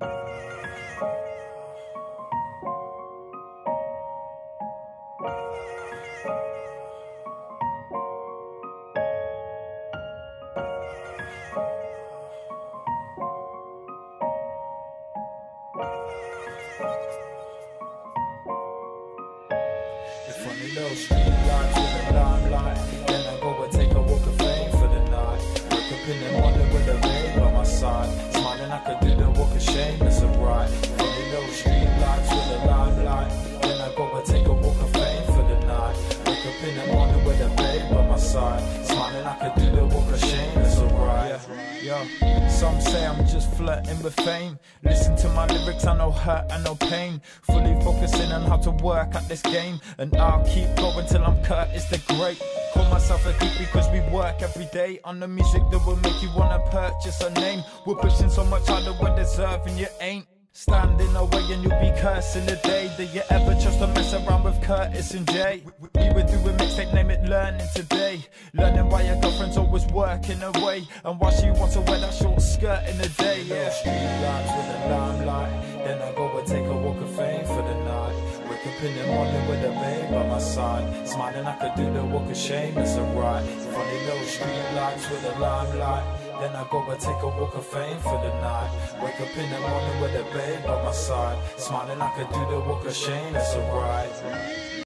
Funny little street lights with the limelight. Then I go and take a walk of fame for the night. Wake up in the morning with a babe by my side. Smiling I could do the walk of shame, it's alright. Funny little street lights with the limelight. Then I go and take a walk of fame for the night. Wake up in the morning with a babe by my side. Smiling I could do the walk of shame, it's alright. Yeah, some say I'm just flirting with fame. Listen to my lyrics, I know hurt and no pain. Fully focusing on how to work at this game. And I'll keep going till I'm Curtis the Great. Call myself a geek because we work every day on the music that will make you wanna purchase a name. We're pushing so much harder we're deserving, you ain't. Standing away and you'll be cursing the day that you ever chose to mess around with Curtis and Jay. We were doing mixtape, name it learning today. Learning why your girlfriend's always working away, and why she wants to wear that short skirt in the day. Yeah, street lights with the limelight. Then I go and take a walk of fame for the night. Wake up in the morning with a babe by my side. Smiling I could do the walk of shame, it's alright. Funny little street lights with the limelight. Then I go and take a walk of fame for the night. Wake up in the morning with a babe by my side. Smiling I could do the walk of shame, it's alright.